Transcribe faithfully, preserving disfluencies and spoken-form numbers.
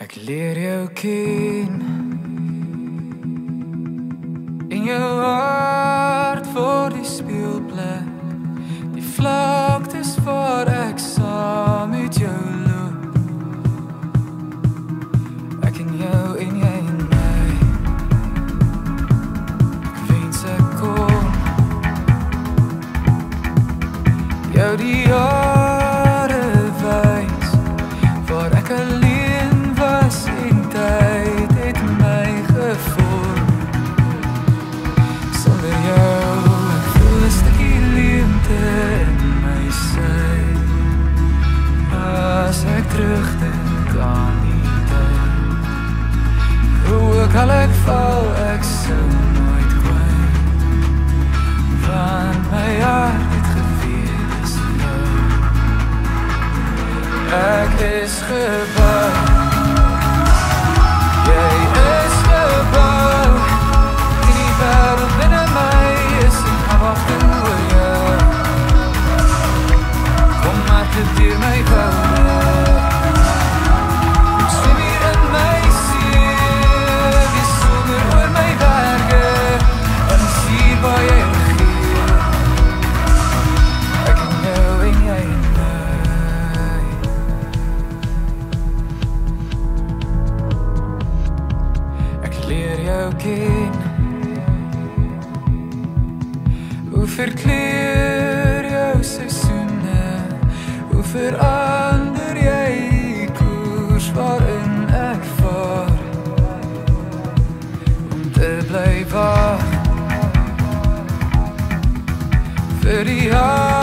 Ek leer jou ken in jou hart voor die speelplek, die vlaktes waar ek saam met jou loop. Ek en jou en jy en my. Ek wens ek kon jou die jare wys waar ek alleen was en tyd het my gevorm. Sonder jou ek voel 'n stukkie leemte in my sy. As ek terugdink aan die tyd, hoe ook al ek val, ek sou nooit kwyt, want my hart het geweet is jou. Ek is gebou, jy is gebou, en die wêreld binne my is in afwagting oor jou. Kom maar deur my woude, kom swem hier in my see, wees sommer oor my berge, en is hier waar jy regeer. Ek en jou en jy en my. Ek leer jou ken, hoe verkleur jou seisoene, hoe verander jy die koers waarin ek vaar, om te bly wag vir die jaar.